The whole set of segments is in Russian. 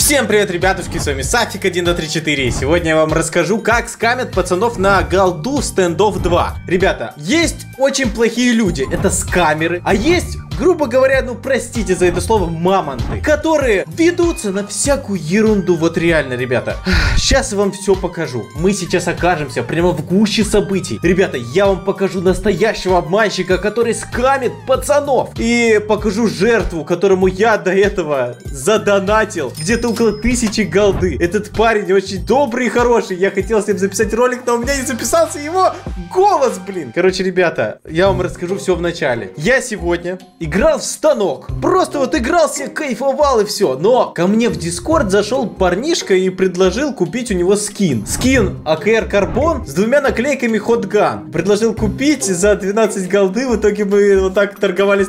Всем привет, ребятушки, с вами Сафик1234. Сегодня я вам расскажу, как скамят пацанов на голду в Standoff 2. Ребята, есть очень плохие люди, это скамеры, а есть, грубо говоря, ну простите за это слово, мамонты, которые ведутся на всякую ерунду. Вот реально, ребята. Сейчас я вам все покажу. Мы сейчас окажемся прямо в гуще событий. Ребята, я вам покажу настоящего обманщика, который скамит пацанов. И покажу жертву, которому я до этого задонатил где-то около 1000 голды. Этот парень очень добрый и хороший. Я хотел с ним записать ролик, но у меня не записался его голос, блин. Короче, ребята, я вам расскажу все в начале. Я сегодня играл в станок. Просто вот игрался, кайфовал и все. Но ко мне в Discord зашел парнишка и предложил купить у него скин. Скин АКР Карбон с 2 наклейками Hot Gun. Предложил купить за 12 голды. В итоге мы вот так торговались.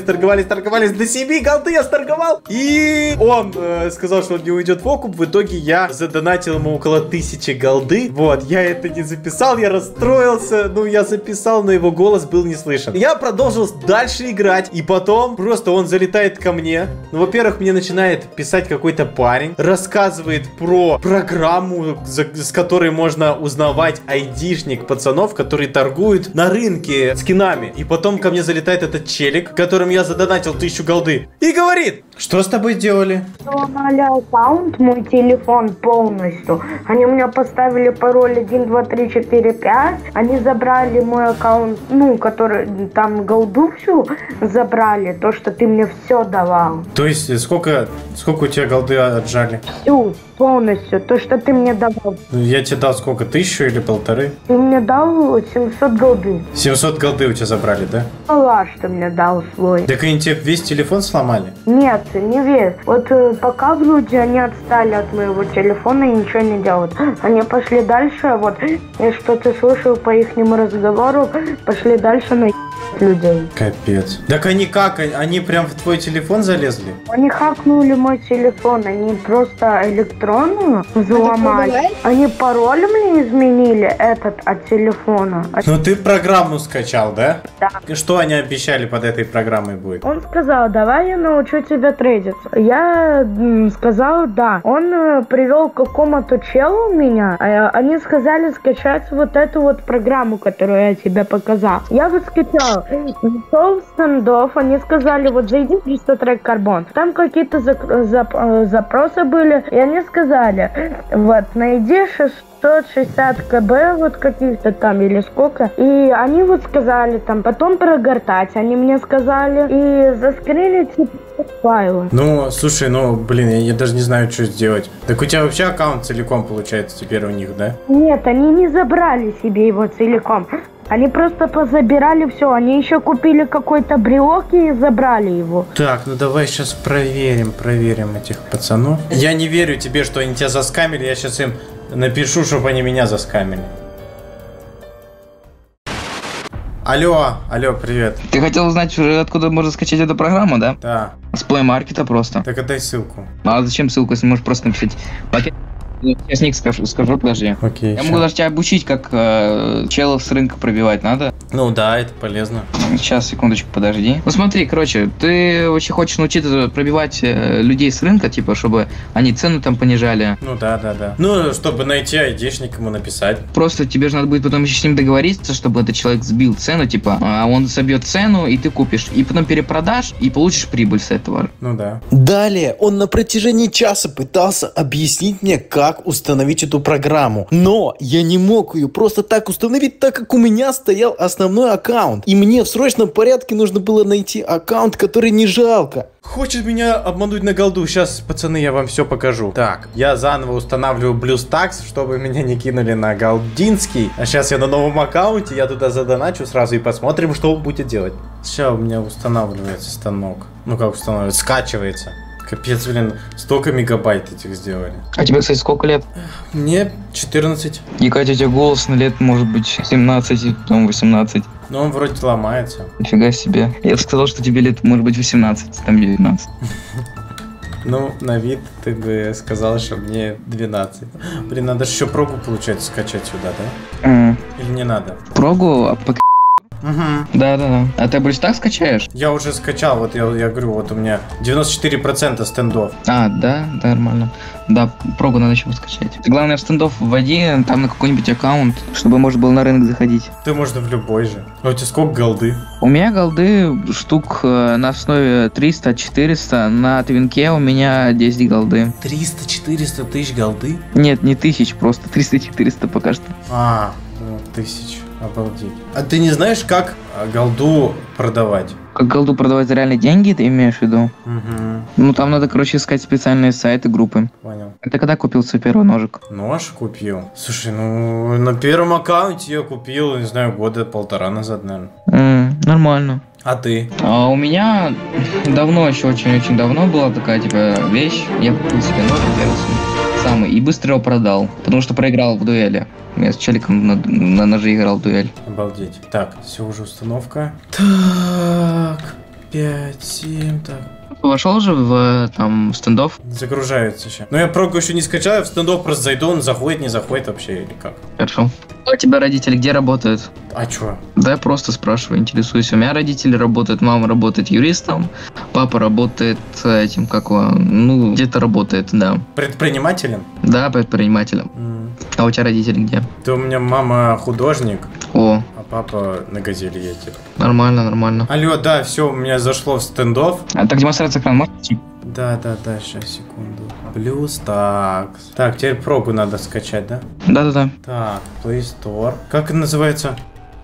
До 7 голды я сторговал. И он сказал, что он не уйдет в окуп. В итоге я задонатил ему около 1000 голды. Вот, я это не записал, я расстроился. Ну, я записал, но его голос был не слышен. Я продолжил дальше играть. И потом просто он залетает ко мне. Ну, во-первых, мне начинает писать какой-то парень. Рассказывает про программу, с которой можно узнавать айдишник пацанов, которые торгуют на рынке скинами. И потом ко мне залетает этот челик, которым я задонатил 1000 голды. И говорит: что с тобой делали? Сломали аккаунт, мой телефон полностью. Они у меня поставили пароль 1, 2, 3, 4, 5. Они забрали мой аккаунт, ну, который там голду всю забрали. То, что ты мне все давал. То есть, сколько у тебя голды отжали? Всю, полностью. То, что ты мне давал. Я тебе дал сколько? 1000 или 1500? Ты мне дал 700 голды. 700 голды у тебя забрали, да? Мало, что мне дал свой. Так они тебе весь телефон сломали? Нет, не весь. Вот пока люди, они отстали от моего телефона и ничего не делают. Они пошли дальше, вот, я что-то слышал по ихнему разговору, пошли дальше на людей. Капец. Так они как? Они прям в твой телефон залезли? Они хакнули мой телефон, они просто электронную взломали. Они пароль мне изменили, этот от телефона. Ну ты программу скачал, да? Да. И что они обещали под этой программой будет? Он сказал: давай я научу тебя трейдиться. Я сказал да. Он привел к какому-то челу меня. Они сказали скачать вот эту вот программу, которую я тебе показал. Я вот скачал. Зашел в Standoff, они сказали: вот зайди в Restotrack Carbon. Там какие-то запросы были, и они сказали: вот найди 660 кб, вот каких-то там или сколько. И они вот сказали там потом прогортать, они мне сказали, и заскринить файлы. Ну, слушай, ну, блин, я даже не знаю, что сделать. Так у тебя вообще аккаунт целиком получается теперь у них, да? Нет, они не забрали себе его целиком. Они просто позабирали все. Они еще купили какой-то брелок и забрали его. Так, ну давай сейчас проверим этих пацанов. Я не верю тебе, что они тебя заскамили. Я сейчас им напишу, чтобы они меня заскамили. Алло, привет. Ты хотел узнать, откуда можно скачать эту программу, да? Да. С Play Market просто. Так отдай ссылку. А зачем ссылку, если можешь просто написать пакет? Сейчас ник скажу, подожди. Окей. Я могу даже тебя обучить, как челов с рынка пробивать, надо? Ну да, это полезно. Сейчас, секундочку, подожди. Ну смотри, короче, ты вообще хочешь научиться пробивать людей с рынка, типа, чтобы они цену там понижали? Ну да. Ну, чтобы найти айдишник, ему написать. Просто тебе же надо будет потом еще с ним договориться, чтобы этот человек сбил цену, типа, а он собьет цену, и ты купишь, и потом перепродашь, и получишь прибыль с этого. Ну да. Далее он на протяжении часа пытался объяснить мне, как установить эту программу. Но я не мог ее просто так установить, так как у меня стоял основной аккаунт. И мне в срочном порядке нужно было найти аккаунт, который не жалко. Хочет меня обмануть на голду. Сейчас, пацаны, я вам все покажу. Так, я заново устанавливаю BlueStacks, чтобы меня не кинули на голдинский. А сейчас я на новом аккаунте, я туда задоначу сразу и посмотрим, что он будет делать. Сейчас у меня устанавливается станок. Ну как устанавливается? Скачивается. Капец, блин, столько мегабайт этих сделали. А тебе, кстати, сколько лет? Мне 14. И Катя, у тебя голос на лет может быть 17, потом 18. Но он вроде ломается. Нифига себе. Я сказал, что тебе лет может быть 18, там 19. Ну, на вид ты бы сказал, что мне 12. Блин, надо же еще прогу, получается, скачать сюда, да? Или не надо? Прогу? Да-да-да. А ты больше так скачаешь? Я уже скачал, вот я говорю, вот у меня 94% стендов. А, да, нормально. Да, прогу надо еще скачать. Главное, в стендов вводи там на какой-нибудь аккаунт, чтобы можно было на рынок заходить. Ты можно в любой же. А у тебя сколько голды? У меня голды штук на основе 300-400, на твинке у меня 10 голды. 300-400 тысяч голды? Нет, не тысяч, просто 300-400 пока что. Ну, тысяч. Обалдеть. А ты не знаешь, как голду продавать? Как голду продавать за реальные деньги, ты имеешь в виду? Угу. Ну, там надо, короче, искать специальные сайты, группы. Понял. Ты когда купил свой первый ножик? Нож купил? Слушай, ну, на первом аккаунте я купил, не знаю, года 1,5 назад, наверное. Нормально. А ты? А у меня давно, еще очень-очень давно была такая, типа, вещь. Я купил себе ножик первый самый и быстро его продал, потому что проиграл в дуэли. Я с челиком на ноже играл в дуэль. Обалдеть. Так, все уже установка. Так, 5, 7, так. Вошел же в там стендов? Загружается еще. Но я прогу еще не скачал, я в стендов просто зайду, он заходит, не заходит вообще или как? Хорошо. А у тебя родители где работают? А чё? Да, я просто спрашиваю, интересуюсь. У меня родители работают, мама работает юристом, папа работает этим, как его, ну, где-то работает, да. Предпринимателем? Да, предпринимателем. А у тебя родители где? Да у меня мама художник, О, а папа на газели ездит. нормально, нормально. Алло, да, все, у меня зашло в стендов. А так демонстрация экрана можешь? Да, сейчас, секунду. Плюс, так. Так, теперь прогу надо скачать, да? Да-да-да. Так, Play Store. Как это называется?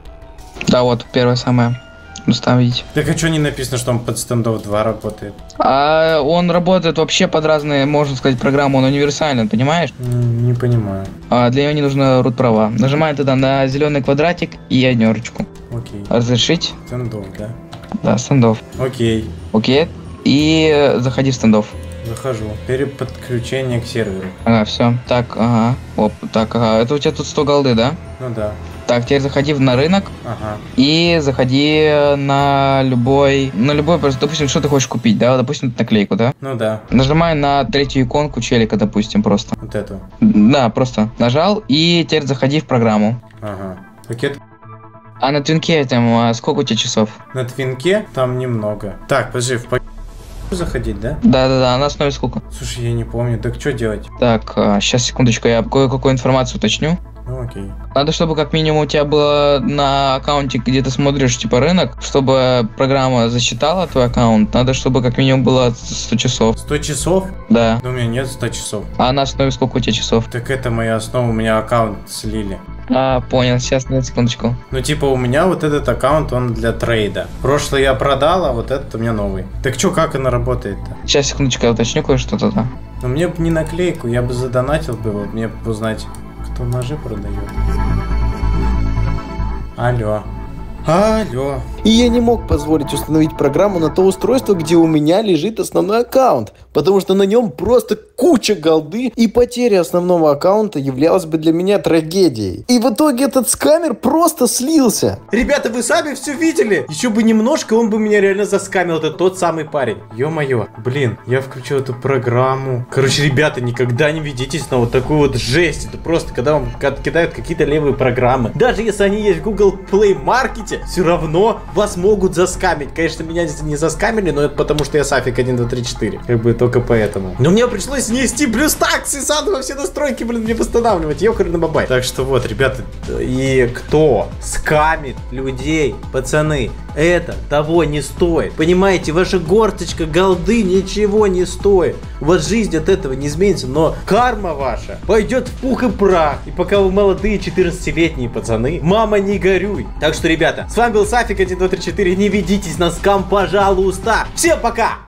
Да, вот, первое самое. Там видите. Так а что не написано, что он под стендов 2 работает? А он работает вообще под разные, можно сказать, программы, он универсальный, понимаешь? Не понимаю. А для него не нужно root права. Нажимай тогда на зеленый квадратик и однерочку. Окей. Разрешить? Стендов, да? Да, стендов. Окей. Окей. И заходи в стендов. Захожу. Переподключение к серверу. Ага, все. Так, ага. Оп, так, ага. Это у тебя тут 100 голды, да? Ну да. Так, теперь заходи на рынок. Ага. И заходи на любой, допустим, что ты хочешь купить, да? Допустим, наклейку, да? Ну да. Нажимай на третью иконку челика, допустим, просто. Вот эту. Да, просто нажал, и теперь заходи в программу. Ага. Пакет. А на твинке там сколько у тебя часов? На твинке там немного. Так, подожди, в пакет заходить, да? Да-да-да, на основе сколько? Слушай, я не помню. Так что делать? Так, сейчас, секундочку, я кое-какую информацию уточню. Ну окей. Надо, чтобы как минимум у тебя было на аккаунте, где ты смотришь, типа, рынок, чтобы программа засчитала твой аккаунт, надо, чтобы как минимум было 100 часов. 100 часов? Да. Да у меня нет 100 часов. А на основе сколько у тебя часов? Так это моя основа, у меня аккаунт слили. А, понял, сейчас, на секундочку. Ну типа у меня вот этот аккаунт, он для трейда. Прошлый я продал, а вот этот у меня новый. Так что, как она работает-то? Сейчас, секундочку, я уточню кое-что тогда. Ну мне бы не наклейку, я бы задонатил бы, вот мне бы узнать, кто ножи продает. Алло. Алло. И я не мог позволить установить программу на то устройство, где у меня лежит основной аккаунт, потому что на нем просто куча голды, и потеря основного аккаунта являлась бы для меня трагедией. И в итоге этот скамер просто слился. Ребята, вы сами все видели? Еще бы немножко, он бы меня реально заскамил. Это тот самый парень. Ё-моё. Блин, я включил эту программу. Короче, ребята, никогда не ведитесь на вот такую вот жесть. Это просто, когда вам кидают какие-то левые программы. Даже если они есть в Google Play Market, все равно вас могут заскамить. Конечно, меня здесь не заскамили, но это потому, что я Сафик 1, 2, 3, 4. Как бы только поэтому. Но мне пришлось нести плюс таксы, заново все настройки, блин, мне восстанавливать. Ёхарь на бабай. Так что вот, ребята, и кто скамит людей, пацаны, это того не стоит. Понимаете, ваша горсточка голды ничего не стоит. У вас жизнь от этого не изменится, но карма ваша пойдет в пух и прах. И пока вы молодые 14-летние пацаны, мама, не горюй. Так что, ребята, с вами был Сафик 1, 2, 3, 4. Не ведитесь на скам, пожалуйста. Всем пока!